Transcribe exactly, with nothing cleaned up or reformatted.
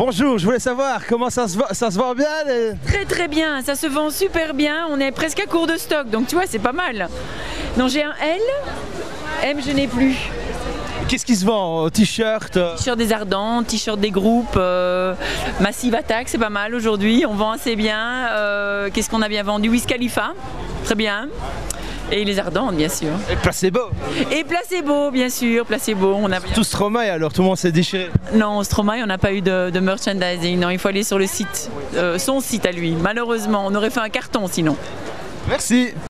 bonjour, je voulais savoir comment ça se vend, ça se vend bien les... Très très bien, ça se vend super bien, on est presque à court de stock, donc tu vois c'est pas mal. Donc j'ai un L, M je n'ai plus. Qu'est-ce qui se vend? T-shirt euh... T-shirt des Ardents, t-shirt des groupes, euh, Massive Attack, c'est pas mal aujourd'hui, on vend assez bien. Euh, Qu'est-ce qu'on a bien vendu? Wiz Khalifa, très bien. Et les Ardentes, bien sûr. Et Placebo. Et Placebo, bien sûr, Placebo. On a tout Stromae, alors tout le monde s'est déchiré. Non, Stromae, on n'a pas eu de, de merchandising. Non, il faut aller sur le site, euh, son site à lui. Malheureusement, on aurait fait un carton sinon. Merci.